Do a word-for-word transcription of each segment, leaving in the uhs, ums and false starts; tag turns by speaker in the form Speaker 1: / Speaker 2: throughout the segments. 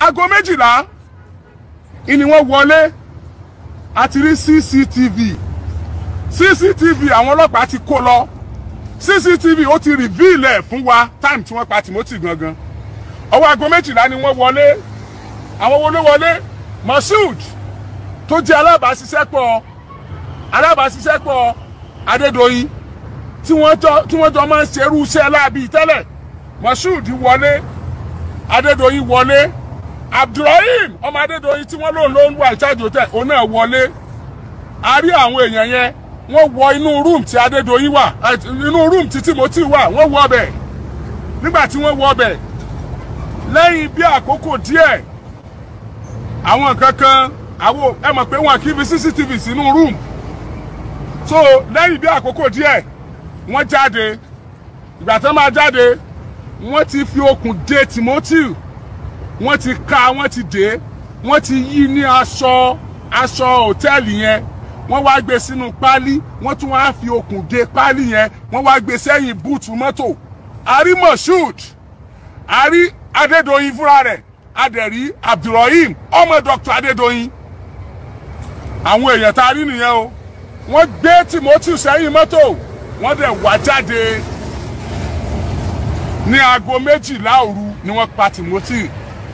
Speaker 1: aago méjìlá ìní wọ́n wọlé àti rí C C T V C C T V àwọn ọlọ́pàá ti kó lọ C C T V ó ti reveal ẹ̀ fún wa time tí wọ́n pa Timothy gangan ọwọ́ aago méjìlá ni wọ́n wọlé àwọn wo ló wọlé Mashood tó jẹ́ alábàáṣiṣẹ́pọ̀ alábàáṣiṣẹ́pọ̀ Adédoyin tí wọ́n jọ tí wọ́n jọ máa ń ṣerú iṣẹ́ láabi tẹ́lẹ̀ Mashood wọlé Adédoyin wọlé Abdulrahim ọmọ Adédoyin tí wọ́n lòun ló ń wà ìcháàjì hotel òun náà wọlé a rí àwọn èèyàn yẹn wọ́n wọ inú room tí Adédoyin wà inú room tí Timothy wà wọ́n wọ ọbẹ̀ nígbà tí wọ́n wọ ọbẹ̀ lẹ́yìn bí àkókò díẹ̀ àwọn nǹkan kan àwọn ẹ mọ̀ pé wọn kì í fi C C T V sínú room so lẹ́yìn bí àkókò díẹ̀ wọ́n jáde ìgbà tí wọ́n máa jáde wọ́n ti fi okùn dè Timothy wọ́n ti ká wọ́n ti dè wọ́n ti yí ní aṣọ aṣọ hòtẹ́ẹ̀lì yẹn wọ́n wá gbé sínú páálí wọ́n tún wá fi okùn dè páálí yẹn wọ́n wá gbé sẹ́yìn búùtù mọ́tò àrí Mashood àrí Adédoyin fúnra rẹ̀ adẹ̀rí Abdulrahim ọmọ Doctor Adédoyin àwọn èèyàn tá a rí nìyẹn o wọ́n gbé Timothy sẹ́yìn mọ́tò wọ́n dẹ̀ wá jáde ní aago méjìlá òru ni wọ́n pa Timothy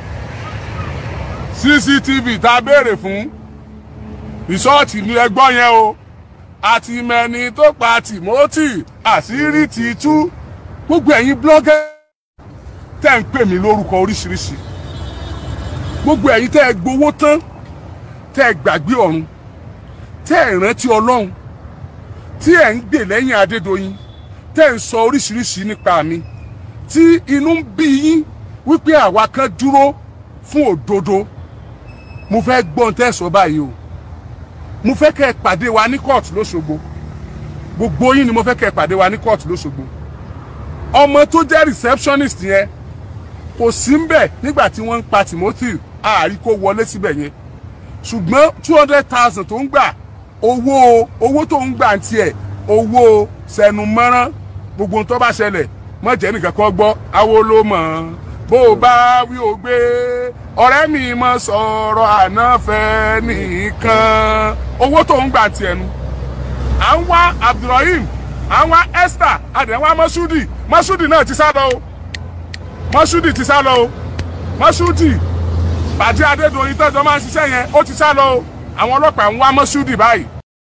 Speaker 1: C C T V tá a béèrè fún rìsọ́ọ̀tì ní ẹgbọ́n yẹn o àti mẹ́ni tó pa Timothy àṣírí ti tú gbogbo ẹ̀yin blogger tẹ́ ń pè mí lórúkọ oríṣiríṣi gbogbo ẹ̀yin tẹ́ ẹ gbowó tán tẹ́ ẹ gbàgbé ọ̀run tẹ́ ẹ rántí Ọlọ́run tí ẹ ń gbè lẹ́yìn Adédoyin tẹ́ ẹ ń sọ oríṣiríṣi nípa mi tí inú ń bí yín wípé àwa kan dúró fún òdodo mo fẹ́ gbọ́n tẹ́ ẹ sọ báyìí o mo fẹ́ kẹ́ ẹ pàdé wa ní court l'Óṣogbo gbogbo yín ni mo fẹ́ kẹ́ ẹ pàdé wa ní court l'Óṣogbo ọmọ tó jẹ́ receptionist yẹn kò sí ńbẹ̀ nígbà tí wọ́n ń pa Timothy àárí kó wọlé síbẹ̀ yẹn ṣùgbọ́n two hundred thousand tó ń gbà owó owó tó ń gbà tiẹ̀ owó sẹnu mọ́rán gbogbo tó bá ṣẹlẹ̀ mọ́ jẹ́ nìkan kan gbọ́ awo ló mọ̀ bó o bá wí o gbé ọ̀rẹ́ mi mọ̀ sọ̀rọ̀ ànáfẹ́ nìkan owó tó ń gbà tiẹ̀ nu à ń wá Abdulrahim à ń wá Esther àdéhùn Mashood Mashood náà ti sá lọ o Mashood ti sá lọ o Mashood bàjẹ́ Adédoyin tọ́jọ́ máa ń ṣiṣẹ́ yẹn ó ti sá lọ o àwọn ọlọ́pàá ń wá Mashood báyìí